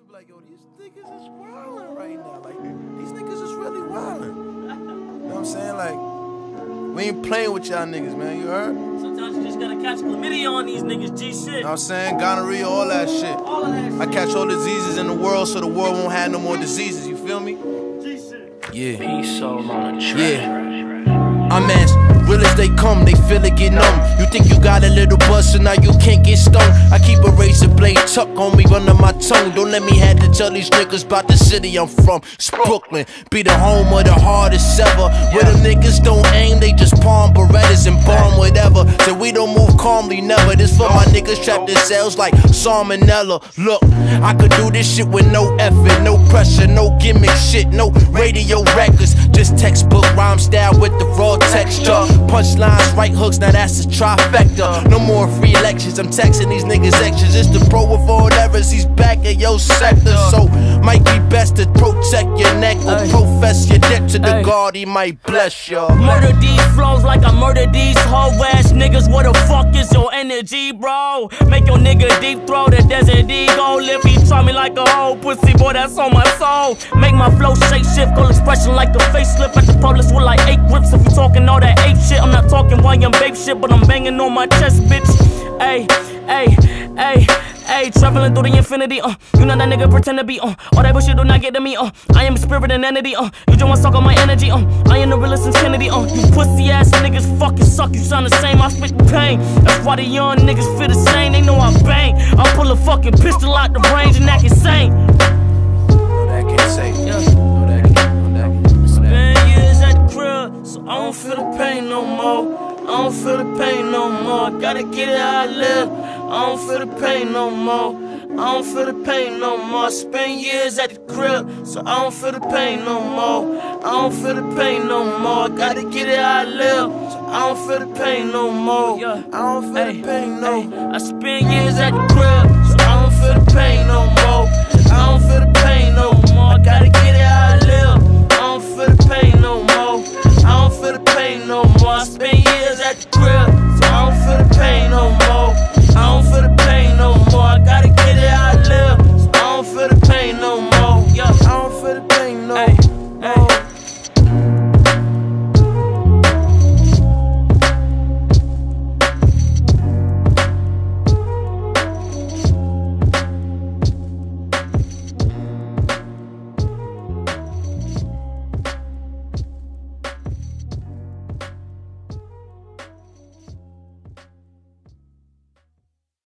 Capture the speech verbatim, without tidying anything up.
be like, yo, these niggas is wildin' right now. Like, these niggas is really wildin'. You know what I'm saying? Like, we ain't playing with y'all niggas, man. You heard? Sometimes you just gotta catch chlamydia on these niggas, G shit. You know what I'm saying? Gonorrhea, all that shit. All of that shit. I catch all diseases in the world so the world won't have no more diseases. You feel me? G shit. Yeah. Peace soul on a track. Yeah. I'm as real as they come, they feel it get numb. You think you got a little buzz, so now you can't get stung. I keep a razor blade tucked on me under my tongue. Don't let me have to tell these niggas about the city I'm from. It's Brooklyn, be the home of the hardest ever. Where them niggas don't aim, they just palm Berettas and bomb whatever. So we don't move calmly, never. This for my niggas trapped in cells like salmonella. Look, I could do this shit with no effort, no pressure, no gimmick shit, no radio records. Just textbook rhyme style with the raw texture. Punchlines, right hooks, now that's a trifecta. No more free lectures, I'm texting these niggas extras. It's the pro of all errors, he's back in your sector. So, might be best to protect your neck or profess your debt to the God, he might bless y'all. Murder these flows like I murder these hoe ass niggas. What the fuck is your energy, bro? Make your nigga deep throw the desert eagle. If he try me like a whole pussy, boy, that's on my soul. Make my flow shape shift, goal expression like a facelift. At the police with like eight whips. If you talking all that ape shit, I'm not talking while I'm babe shit, but I'm banging on my chest, bitch. Ayy, ayy, ayy, ayy, traveling through the infinity, uh. You know that nigga pretend to be, uh. All that bullshit do not get to me, uh. I am a spirit and entity, uh. You just wanna suck on my energy, uh. I am the realest since Kennedy, uh. You pussy ass niggas fucking suck, you sound the same, I spit pain. That's why the young niggas feel the same, they know I bang. I pull a fucking pistol out the range and act insane. No, that can't say. Yeah. No, that can't. No, that can't. No, that Spend years at the crib, so I don't feel the pain no more. I don't feel the pain no more. Gotta get it how I live. I don't feel the pain no more. I don't feel the pain no more. Spend years at the crib, so I don't feel the pain no more. I don't feel the pain no more. Gotta get it how I live, so I don't feel the pain no more. I don't feel the pain no more. I spend years at the crib.